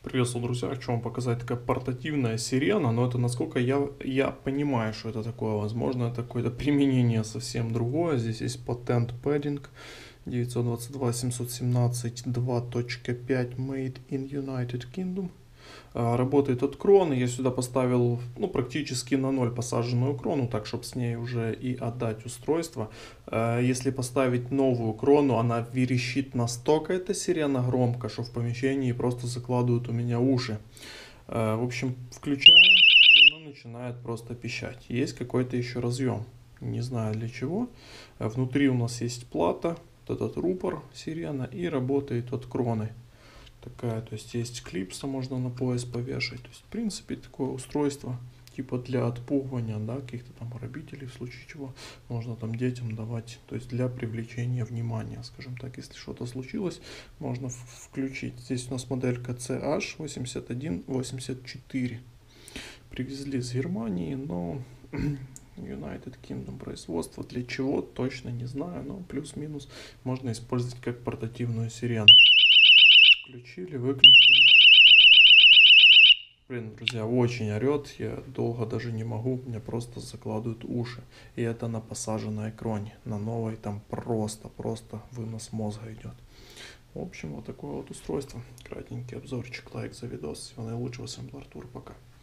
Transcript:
Приветствую, друзья! Хочу вам показать такая портативная сирена, но это насколько я понимаю, что это такое. Возможно, это какое-то применение совсем другое. Здесь есть патент padding 922.717.2.5 Made in United Kingdom. Работает от кроны. Я сюда поставил практически на ноль посаженную крону, так чтобы с ней уже и отдать устройство. Если поставить новую крону, она верещит настолько, эта сирена, громко, что в помещении просто закладывают у меня уши. В общем, включаем, и она начинает просто пищать. Есть какой-то еще разъем, не знаю для чего. Внутри у нас есть плата, вот этот рупор сирена, и работает от кроны. Такая, то есть есть клипса, можно на пояс повешать. То есть, в принципе, такое устройство типа для отпугивания, да, каких-то там грабителей, в случае чего можно там детям давать, то есть для привлечения внимания, скажем так, если что-то случилось, можно включить. Здесь у нас моделька CH8184. Привезли с Германии, но United Kingdom производство, для чего точно не знаю, но плюс-минус можно использовать как портативную сирену. Включили, выключили. Блин, друзья, очень орет, я долго даже не могу, мне просто закладывают уши. И это на посаженной кроне, на новой там просто вынос мозга идет. В общем, вот такое вот устройство. Кратенький обзорчик, лайк за видос. Всего наилучшего, с вами был Артур, пока.